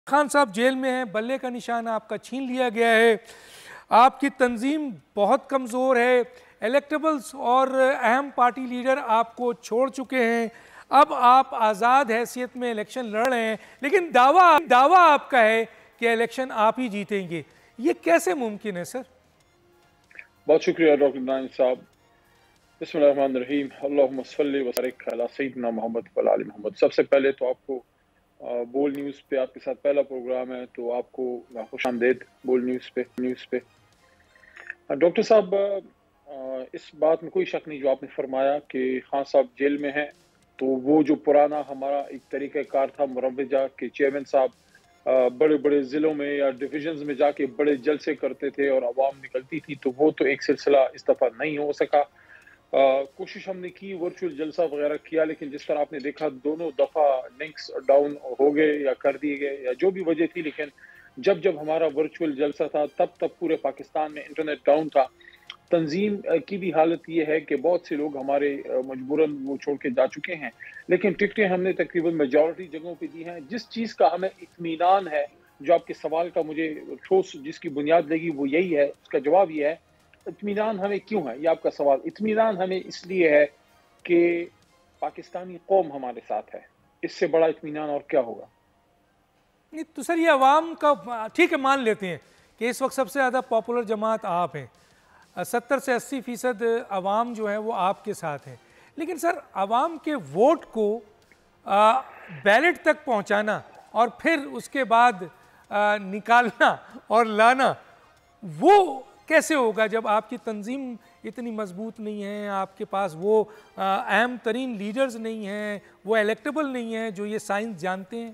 خان صاحب جیل میں ہیں، بلے کا نشان آپ کا چھین لیا گیا ہے، آپ کی تنظیم بہت کمزور ہے، الیکٹیبلز اور اہم پارٹی لیڈر آپ کو چھوڑ چکے ہیں، اب آپ آزاد حیثیت میں الیکشن لڑ رہے ہیں، لیکن دعویٰ آپ کا ہے کہ الیکشن آپ ہی جیتیں گے، یہ کیسے ممکن ہے سر؟ بہت شکریہ ڈاکٹر نائن صاحب۔ بسم اللہ الرحمن الرحیم، اللہم صلی وبارک علی سیدنا محمد و علی محمد۔ سب سے پہلے تو آپ کو بول نیوز پہ آپ کے ساتھ پہلا پروگرام ہے، تو آپ کو خوش آمدید بول نیوز پہ۔ ڈاکٹر صاحب، اس بات میں کوئی شک نہیں جو آپ نے فرمایا کہ خان صاحب جیل میں ہیں، تو وہ جو پرانا ہمارا ایک طریقہ کار تھا مروجہ کہ چیئرمین صاحب بڑے بڑے ضلعوں میں یا ڈویژنز میں جا کے بڑے جلسے کرتے تھے اور عوام نکلتی تھی، تو وہ تو ایک سلسلہ اس دفعہ نہیں ہو سکا۔ کوشش ہم نے کی، ورچوئل جلسہ وغیرہ کیا، لیکن جس طرح آپ نے دیکھا دونوں دفعہ لنکس ڈاؤن ہو گئے یا کر دیے گئے یا جو بھی وجہ تھی، لیکن جب ہمارا ورچوئل جلسہ تھا تب پورے پاکستان میں انٹرنیٹ ڈاؤن تھا۔ تنظیم کی بھی حالت یہ ہے کہ بہت سے لوگ ہمارے مجبوراً وہ چھوڑ کے جا چکے ہیں، لیکن ٹکٹیں ہم نے تقریباً میجورٹی جگہوں پہ دی ہیں۔ جس چیز کا ہمیں اطمینان ہے، جو آپ کے سوال کا مجھے ٹھوس جس کی بنیاد لگی وہ یہی ہے، اس کا جواب یہ ہے، اطمینان ہمیں کیوں ہے؟ یہ آپ کا سوال۔ اطمینان ہمیں اس لیے ہے کہ پاکستانی قوم ہمارے ساتھ ہے، اس سے بڑا اطمینان اور کیا ہوگا؟ نہیں تو سر، یہ عوام کا ٹھیک ہے، مان لیتے ہیں کہ اس وقت سب سے زیادہ پاپولر جماعت آپ ہیں، 70 سے 80% عوام جو ہے وہ آپ کے ساتھ ہیں، لیکن سر عوام کے ووٹ کو بیلٹ تک پہنچانا اور پھر اس کے بعد نکالنا اور لانا، وہ کیسے ہوگا جب آپ کی تنظیم اتنی مضبوط نہیں ہے، آپ کے پاس وہ اہم ترین لیڈرز نہیں ہیں، وہ الیکٹیبل نہیں ہیں جو یہ سائنس جانتے ہیں؟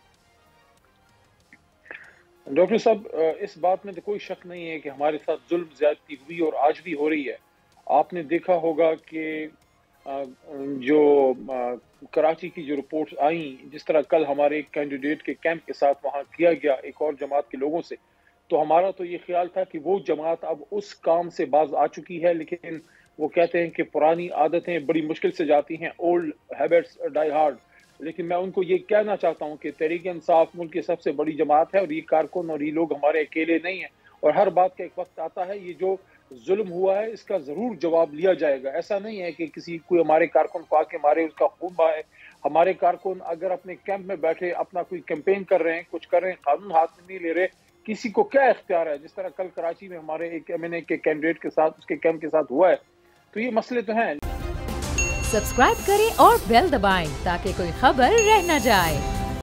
ڈاکٹر صاحب، اس بات میں تو کوئی شک نہیں ہے کہ ہمارے ساتھ ظلم زیادتی ہوئی اور آج بھی ہو رہی ہے۔ آپ نے دیکھا ہوگا کہ جو کراچی کی جو رپورٹس آئیں، جس طرح کل ہمارے ایک کینڈیڈیٹ کے کیمپ کے ساتھ وہاں کیا گیا ایک اور جماعت کے لوگوں سے، تو ہمارا تو یہ خیال تھا کہ وہ جماعت اب اس کام سے باز آ چکی ہے، لیکن وہ کہتے ہیں کہ پرانی عادتیں بڑی مشکل سے جاتی ہیں، اولڈ ہیبٹس ڈائی ہارڈ۔ لیکن میں ان کو یہ کہنا چاہتا ہوں کہ تحریک انصاف ملک کی سب سے بڑی جماعت ہے، اور یہ کارکن اور یہ لوگ ہمارے اکیلے نہیں ہیں، اور ہر بات کا ایک وقت آتا ہے۔ یہ جو ظلم ہوا ہے اس کا ضرور جواب لیا جائے گا۔ ایسا نہیں ہے کہ کوئی ہمارے کارکن کو آ کے مارے، اس کا خون بہائے۔ ہمارے کارکن اگر اپنے کیمپ میں بیٹھے اپنا کوئی کیمپین کر رہے ہیں، کچھ کر رہے ہیں، قانون ہاتھ میں نہیں لے رہے، کسی کو کیا اختیار ہے؟ جس طرح کل کراچی میں ہمارے ایک ایم این اے کے کینڈیڈیٹ کے ساتھ، اس کے کیمپ کے ساتھ ہوا ہے، تو یہ مسئلے تو ہیں۔ سبسکرائب کریں اور بیل دبائیں تاکہ کوئی خبر رہ نہ جائے۔